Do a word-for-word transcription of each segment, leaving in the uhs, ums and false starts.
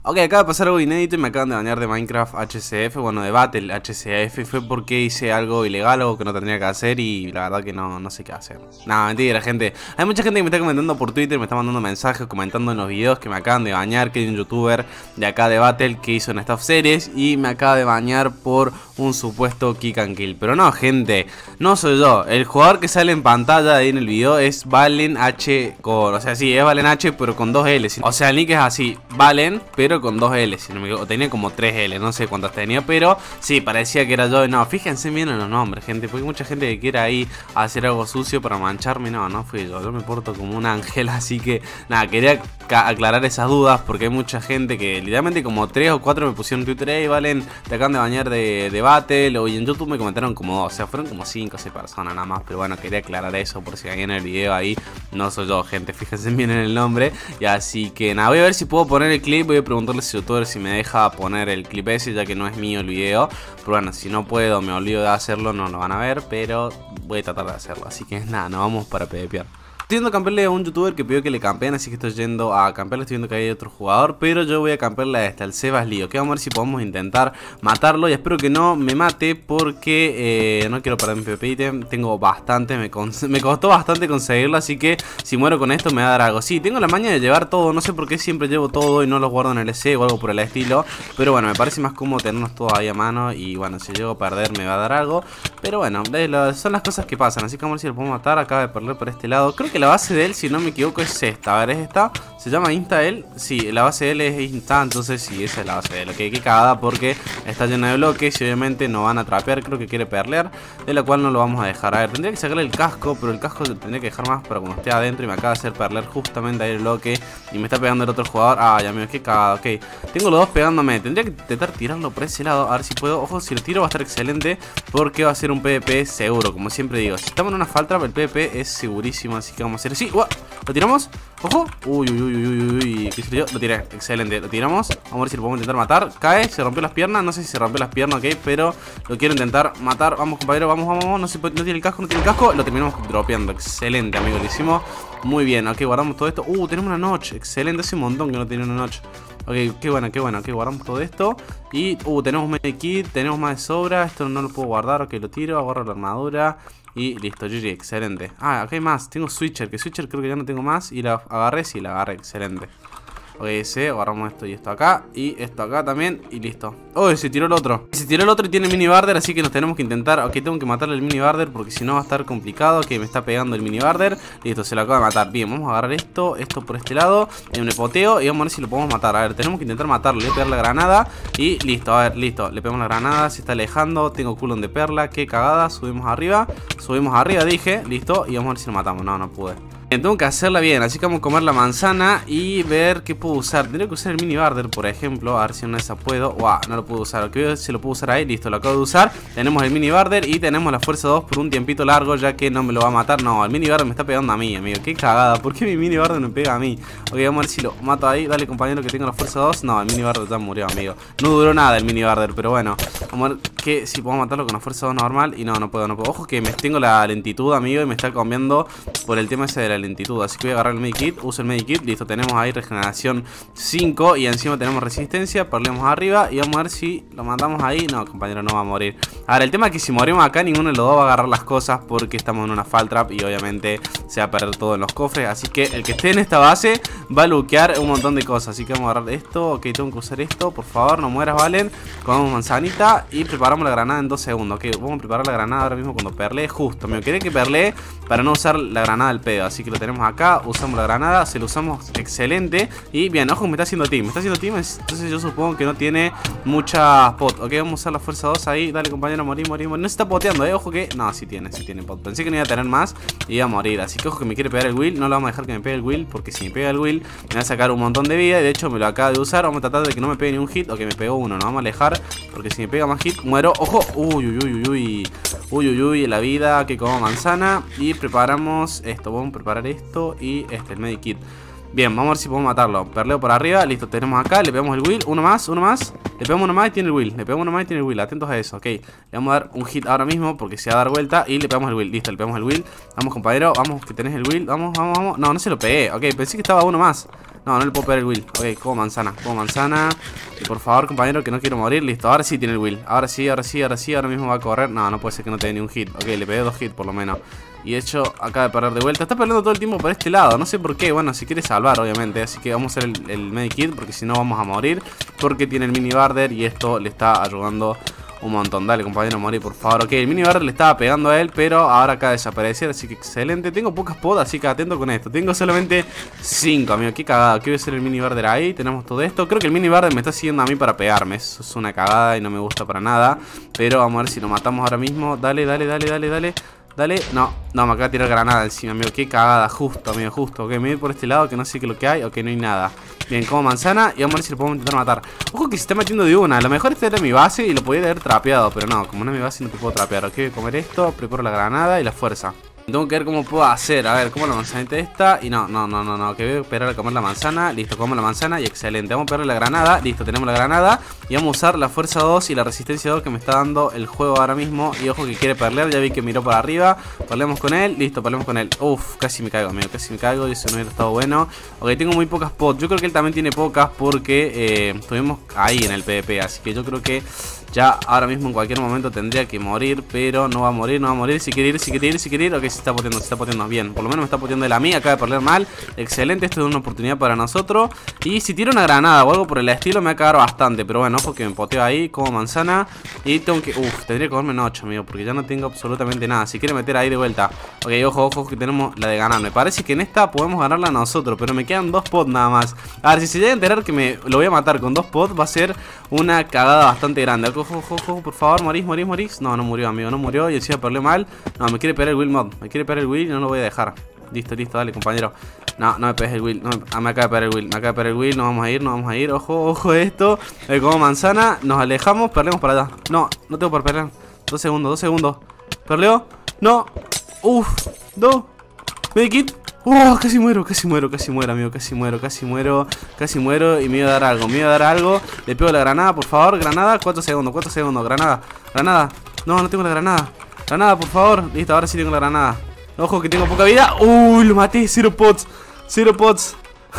Ok, acaba de pasar algo inédito y me acaban de banear de Minecraft H C F, bueno, de Battle H C F. Fue porque hice algo ilegal, algo que no tendría que hacer y la verdad que no, no sé qué hacer. Nada, mentira, gente. Hay mucha gente que me está comentando por Twitter, me está mandando mensajes, comentando en los videos que me acaban de banear, que hay un youtuber de acá de Battle que hizo en Staff Series y me acaba de banear por un supuesto kick and kill. Pero no, gente, no soy yo. El jugador que sale en pantalla ahí en el video es Valen H con, o sea, sí, es Valen H pero con dos L. O sea, el nick es así, Valen, pero con dos L, si no me equivoco. Tenía como tres L, no sé cuántas tenía, pero sí, parecía que era yo. No, fíjense bien en los nombres, gente, porque hay mucha gente que quiere ahí hacer algo sucio para mancharme. No, no fui yo, yo me porto como un ángel, así que nada, quería aclarar esas dudas porque hay mucha gente que literalmente como tres o cuatro me pusieron en Twitter, hey, Valen, te acaban de bañar de, de Battle, o y en YouTube me comentaron como dos, o sea, fueron como cinco o seis personas nada más, pero bueno, quería aclarar eso por si alguien en el video ahí, no soy yo, gente, fíjense bien en el nombre. Y así que nada, voy a ver si puedo poner el clip, voy a preguntarle a ese youtuber si me deja poner el clip ese, ya que no es mío el video, pero bueno, si no puedo, me olvido de hacerlo, no lo van a ver, pero voy a tratar de hacerlo, así que nada, nos vamos para PvPear. Estoy yendo a campearle a un youtuber que pidió que le campeen, así que estoy yendo a campearle, estoy viendo que hay otro jugador, pero yo voy a campearle a este, al Sebas Lío, que vamos a ver si podemos intentar matarlo y espero que no me mate porque eh, no quiero perder mi PvP item, tengo bastante, me, me costó bastante conseguirlo, así que si muero con esto me va a dar algo. Sí, tengo la maña de llevar todo, no sé por qué siempre llevo todo y no los guardo en el L C o algo por el estilo, pero bueno, me parece más cómodo tenernos todo ahí a mano y bueno, si llego a perder me va a dar algo, pero bueno, son las cosas que pasan, así que vamos a ver si lo podemos matar. Acaba de perder por este lado, creo que la base de él, si no me equivoco, es esta. A ver, ¿es esta? ¿Se llama Insta él? Sí, la base de él es Insta, entonces sí, esa es la base de él. Ok, qué cagada porque está llena de bloques y obviamente no van a trapear. Creo que quiere perlear, de la cual no lo vamos a dejar. A ver, tendría que sacarle el casco, pero el casco lo tendría que dejar más para cuando esté adentro y me acaba de hacer perlear justamente ahí el bloque y me está pegando el otro jugador. Ay, amigo, qué cagada. Ok, tengo los dos pegándome. Tendría que intentar tirarlo por ese lado, a ver si puedo. Ojo, si lo tiro va a estar excelente porque va a ser un PvP seguro, como siempre digo. Si estamos en una falta, el PvP es segurísimo, así que vamos a hacer así. ¡Uah! ¿Lo tiramos? ¡Ojo! Uy, uy, uy, uy, uy, uy. ¿Qué hice yo? Lo tiré. Excelente. Lo tiramos. Vamos a ver si lo podemos intentar matar. Cae. Se rompió las piernas. No sé si se rompió las piernas, ok. Pero lo quiero intentar matar. Vamos, compañero. Vamos, vamos, vamos. No, se puede, no tiene el casco. No tiene el casco. Lo terminamos dropeando. Excelente, amigo. Lo hicimos muy bien. Ok, guardamos todo esto. Uh, tenemos una noche. Excelente. Hace un montón que no tiene una noche. Ok, qué bueno, qué bueno. Ok, guardamos todo esto. Y, uh, tenemos medikit. Tenemos más de sobra. Esto no lo puedo guardar. Ok, lo tiro. Agarro la armadura. Y listo, G G, excelente. Ah, acá hay más, tengo Switcher, que Switcher creo que ya no tengo más. Y la agarré, sí, la agarré, excelente. Ok, ese, agarramos esto y esto acá. Y esto acá también, y listo. Oh, se tiró el otro. Se tiró el otro y tiene mini barder, así que nos tenemos que intentar. Ok, tengo que matarle el mini barder porque si no va a estar complicado. Que me está pegando el mini barder. Listo, se lo acaba de matar. Bien, vamos a agarrar esto, esto por este lado. Y un poteo y vamos a ver si lo podemos matar. A ver, tenemos que intentar matarlo. Le voy a pegar la granada. Y listo, a ver, listo. Le pegamos la granada, se está alejando. Tengo cooldown de perla, qué cagada. Subimos arriba. Subimos arriba, dije, listo. Y vamos a ver si lo matamos. No, no pude. Tengo que hacerla bien, así que vamos a comer la manzana y ver qué puedo usar. Tendría que usar el mini barder, por ejemplo. A ver si una de esas puedo. Wow, no lo puedo usar. Ok, si lo puedo usar ahí, listo, lo acabo de usar. Tenemos el mini barder y tenemos la fuerza dos por un tiempito largo, ya que no me lo va a matar. No, el mini barder me está pegando a mí, amigo. Qué cagada, ¿por qué mi mini barder me pega a mí? Ok, vamos a ver si lo mato ahí. Dale, compañero, que tengo la fuerza dos. No, el mini barder ya murió, amigo. No duró nada el mini barder, pero bueno. Vamos a ver que si puedo matarlo con la fuerza dos normal. Y no, no puedo, no puedo. Ojo que me tengo la lentitud, amigo, y me está cambiando por el tema ese de la lentitud. Así que voy a agarrar el medikit, uso el medikit, listo, tenemos ahí regeneración cinco y encima tenemos resistencia, perleamos arriba y vamos a ver si lo mandamos ahí. No, compañero, no va a morir. Ahora, el tema es que si morimos acá, ninguno de los dos va a agarrar las cosas porque estamos en una fall trap y obviamente se va a perder todo en los cofres, así que el que esté en esta base va a luquear un montón de cosas, así que vamos a agarrar esto. Ok, tengo que usar esto, por favor, no mueras, Valen. Comemos manzanita y preparamos la granada en dos segundos. Ok, vamos a preparar la granada ahora mismo cuando perlee, justo, me quería que perlee para no usar la granada del pedo, así que lo tenemos acá. Usamos la granada, se lo usamos excelente. Y bien, ojo, me está haciendo team, me está haciendo team, entonces yo supongo que no tiene mucha pot. Ok, vamos a usar la fuerza dos ahí. Dale, compañero, morir, morir, morir. No se está poteando, eh, ojo que... No, sí tiene, sí tiene pot. Pensé que no iba a tener más y iba a morir, así que ojo que me quiere pegar el Will. No lo vamos a dejar que me pegue el Will, porque si me pega el Will me va a sacar un montón de vida. Y de hecho me lo acaba de usar, vamos a tratar de que no me pegue ni un hit. Ok, me pegó uno, nos vamos a alejar, porque si me pega más hit, muero. Ojo, uy, uy, uy, uy. Uy, uy, uy, la vida que como manzana. Y preparamos esto, vamos a preparar esto y este, el medikit. Bien, vamos a ver si podemos matarlo. Perleo por arriba, listo, tenemos acá, le pegamos el Will. Uno más, uno más. Le pegamos uno más y tiene el Will. Le pegamos uno más y tiene el Will, atentos a eso, ok. Le vamos a dar un hit ahora mismo porque se va a dar vuelta. Y le pegamos el Will, listo, le pegamos el Will. Vamos, compañero, vamos, que tenés el Will. Vamos, vamos, vamos. No, no se lo pegué, ok, pensé que estaba uno más. No, no le puedo pegar el Will. Ok, como manzana, como manzana. Y por favor, compañero, que no quiero morir. Listo, ahora sí tiene el Will. Ahora sí, ahora sí, ahora sí, ahora mismo va a correr. No, no puede ser que no tenga ni un hit. Ok, le pegué dos hits por lo menos. Y de hecho, acaba de perder de vuelta. Está perdiendo todo el tiempo por este lado. No sé por qué. Bueno, si quiere salvar, obviamente. Así que vamos a hacer el, el medikit, porque si no vamos a morir. Porque tiene el mini barder y esto le está ayudando un montón. Dale, compañero, morir, por favor. Ok, el mini barder le estaba pegando a él, pero ahora acaba de desaparecer. Así que excelente. Tengo pocas podas, así que atento con esto. Tengo solamente cinco, amigo. Qué cagada. ¿Qué voy a hacer el mini barder ahí? Tenemos todo esto. Creo que el mini barder me está siguiendo a mí para pegarme. Eso es una cagada y no me gusta para nada. Pero vamos a ver si lo matamos ahora mismo. Dale, dale, dale, dale, dale. Dale, no, no, me acaba de tirar granada encima, amigo. Qué cagada, justo, amigo, justo. Ok, me voy a ir por este lado que no sé qué es lo que hay. Ok, no hay nada. Bien, como manzana. Y vamos a ver si lo podemos intentar matar. Ojo que se está metiendo de una. A lo mejor este era mi base y lo podía haber trapeado. Pero no, como no es mi base no te puedo trapear. Ok, voy a comer esto, preparo la granada y la fuerza. Tengo que ver cómo puedo hacer. A ver, como la manzanita esta. Y no, no, no, no, no. Que voy a esperar a comer la manzana. Listo, como la manzana y excelente. Vamos a pegarle la granada. Listo, tenemos la granada. Y vamos a usar la fuerza dos y la resistencia dos que me está dando el juego ahora mismo. Y ojo que quiere perlear. Ya vi que miró para arriba. Perleamos con él. Listo, perleamos con él. Uf, casi me caigo, amigo. Casi me caigo. Y eso no hubiera estado bueno. Ok, tengo muy pocas pots. Yo creo que él también tiene pocas porque eh, estuvimos ahí en el PvP. Así que yo creo que ya ahora mismo en cualquier momento tendría que morir. Pero no va a morir, no va a morir. Si quiere ir, si quiere ir, si quiere ir. Ok, se está poteando, se está poteando bien. Por lo menos me está poteando él a mí. Acaba de perder mal. Excelente, esto es una oportunidad para nosotros. Y si tiro una granada o algo por el estilo me va a cagar bastante. Pero bueno, ojo que me poteo ahí como manzana. Y tengo que... Uf, tendría que comerme en ocho, amigo, porque ya no tengo absolutamente nada. Si quiere meter ahí de vuelta. Ok, ojo, ojo que tenemos la de ganar. Me parece que en esta podemos ganarla nosotros. Pero me quedan dos pods nada más. A ver, si se llega a enterar que me lo voy a matar con dos pods, va a ser una cagada bastante grande. Ojo, ojo, ojo, por favor, morís, morís, morís. No, no murió, amigo, no murió. Y encima perdió mal. No, me quiere pegar el Will mod. Me quiere pegar el Will y no lo voy a dejar. Listo, listo, dale, compañero. No, no me pegues el Will. No, ah, me acaba de pegar el Will. Me acaba de pegar el Will. Nos vamos a ir, nos vamos a ir. Ojo, ojo esto. Eh, como manzana. Nos alejamos. Perdemos para allá. No, no tengo por perder. Dos segundos, dos segundos. ¿Perleo? No. Uf. Dos. Medikit. Uh, casi muero, casi muero, casi muero, amigo. Casi muero, casi muero. Casi muero. Y me iba a dar algo. Me iba a dar algo. Le pego la granada, por favor. Granada. Cuatro segundos, cuatro segundos. Granada. Granada. No, no tengo la granada. Granada, por favor. Listo, ahora sí tengo la granada. Ojo que tengo poca vida. Uy, lo maté. Cero pots. Cero pots.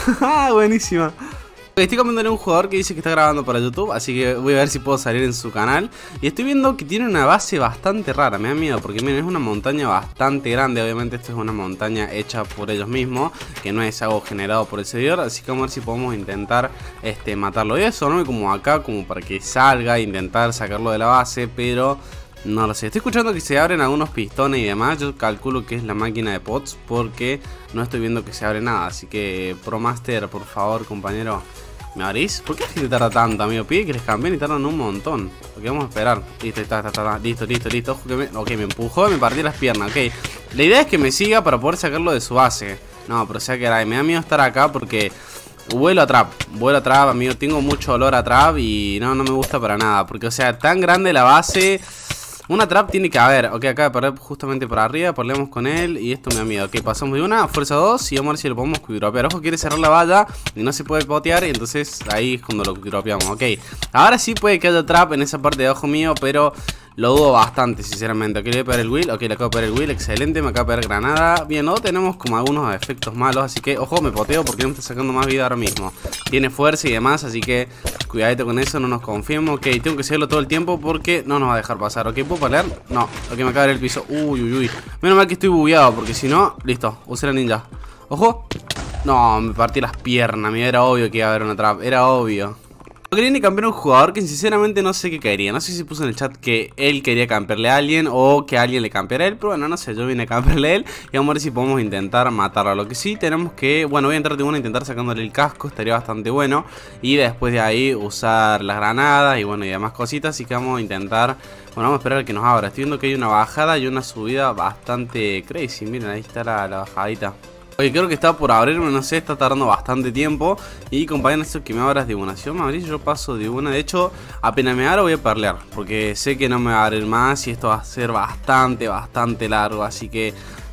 Buenísima. Estoy cambiándole a un jugador que dice que está grabando para YouTube, así que voy a ver si puedo salir en su canal. Y estoy viendo que tiene una base bastante rara, me da miedo porque miren, es una montaña bastante grande. Obviamente esto es una montaña hecha por ellos mismos, que no es algo generado por el servidor. Así que vamos a ver si podemos intentar este, matarlo. Y eso, ¿no? Como acá, como para que salga, intentar sacarlo de la base, pero... no lo sé, estoy escuchando que se abren algunos pistones y demás. Yo calculo que es la máquina de pots porque no estoy viendo que se abre nada. Así que, ProMaster, por favor, compañero, ¿me abrís? ¿Por qué la gente tarda tanto, amigo? Pide que les cambien y tardan un montón. Ok, vamos a esperar. Listo, está, está, está, listo, listo, listo. Ojo que me... Ok, me empujó y me partí las piernas, ok. La idea es que me siga para poder sacarlo de su base. No, pero sea que era, me da miedo estar acá porque... vuelo a trap, vuelo a trap, amigo. Tengo mucho olor a trap y no, no me gusta para nada. Porque, o sea, tan grande la base... una trap tiene que haber. Ok, acá de perder justamente por arriba. Peleamos con él y esto me da miedo. Ok, pasamos de una, fuerza dos. Y vamos a ver si lo podemos quickdropear. Ojo, quiere cerrar la valla y no se puede potear. Y entonces ahí es cuando lo quickdropeamos. Ok, ahora sí puede que haya trap en esa parte de abajo mío, pero lo dudo bastante, sinceramente. Ok, le voy a pegar el Will. Ok, le acabo de pegar el Will. Excelente, me acaba de pegar granada. Bien, no tenemos como algunos efectos malos. Así que, ojo, me poteo porque no me está sacando más vida ahora mismo. Tiene fuerza y demás, así que cuidadito con eso, no nos confiemos. Ok, tengo que seguirlo todo el tiempo porque no nos va a dejar pasar. Ok, ¿puedo pelear? No. Ok, me acaba de ver el piso. Uy, uy, uy. Menos mal que estoy bugueado porque si no, listo, usé la ninja. Ojo. No, me partí las piernas. Mira, era obvio que iba a haber una trap. Era obvio. Quería ni cambiar a un jugador que sinceramente no sé qué quería. No sé si puso en el chat que él quería campearle a alguien o que alguien le campeara a él. Pero bueno, no sé, yo vine a campearle a él y vamos a ver si podemos intentar matarlo. Lo que sí tenemos que... bueno, voy a entrar de una a intentar sacándole el casco. Estaría bastante bueno. Y después de ahí usar las granadas y bueno, y demás cositas. Así que vamos a intentar... bueno, vamos a esperar a que nos abra. Estoy viendo que hay una bajada y una subida bastante crazy. Miren, ahí está la, la bajadita. Oye, creo que está por abrirme, no sé, está tardando bastante tiempo. Y compañeros, esto que me abras de una. Si vos me abrís, yo paso de una. De hecho, apenas me abra voy a perlear, porque sé que no me va a abrir más y esto va a ser bastante, bastante largo. Así que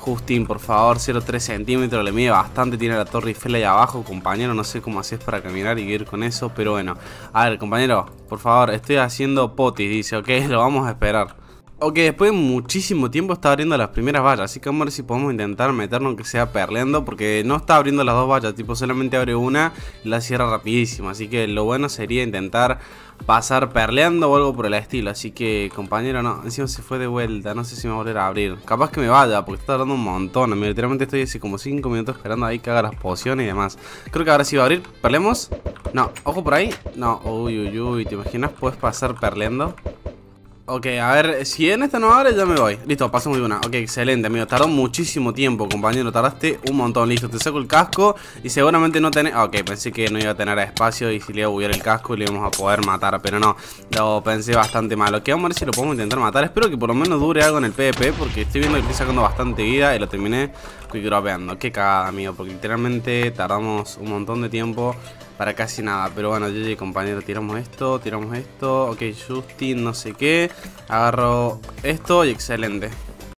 Justin, por favor, cero coma tres centímetros, le mide bastante, tiene la Torre Eiffel ahí abajo, compañero, no sé cómo haces para caminar y ir con eso, pero bueno. A ver, compañero, por favor, estoy haciendo potis, dice, ok, lo vamos a esperar. Ok, después de muchísimo tiempo está abriendo las primeras vallas, así que vamos a ver si podemos intentar meternos aunque sea perleando, porque no está abriendo las dos vallas, tipo solamente abre una y la cierra rapidísimo, así que lo bueno sería intentar pasar perleando o algo por el estilo, así que compañero no, encima se fue de vuelta, no sé si me va a volver a abrir, capaz que me vaya porque está tardando un montón, amigo. Literalmente estoy así como cinco minutos esperando ahí que haga las pociones y demás. Creo que ahora sí va a abrir, perlemos, no, ojo por ahí, no, uy uy uy, ¿te imaginas? Puedes pasar perleando. Ok, a ver, si en esta no abre ya me voy. Listo, pasamos de una. Ok, excelente, amigo. Tardó muchísimo tiempo, compañero. Tardaste un montón. Listo, te saco el casco y seguramente no tenés... Ok, pensé que no iba a tener espacio y si le iba a buguear el casco le íbamos a poder matar, pero no. Lo pensé bastante mal. Ok, vamos a ver si lo podemos intentar matar. Espero que por lo menos dure algo en el PvP porque estoy viendo que estoy sacando bastante vida y lo terminé quick dropeando. Qué cagada, amigo, porque literalmente tardamos un montón de tiempo para casi nada. Pero bueno, G G, compañero, tiramos esto, tiramos esto. Ok, Justin, no sé qué. Agarro esto y excelente.